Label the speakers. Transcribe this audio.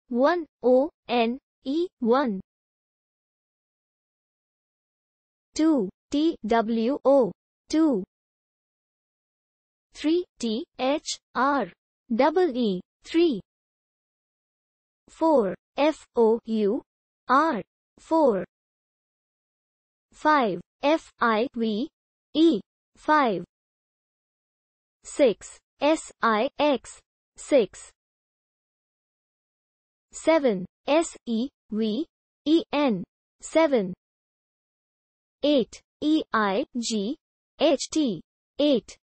Speaker 1: 1 O N E 1. 2 T W O 2. 3 T H R double E 3. 4 F O U R 4. 5 F I V E 5. 6 S I X 6. 7 S E V E N 7. 8 E I G H T 8.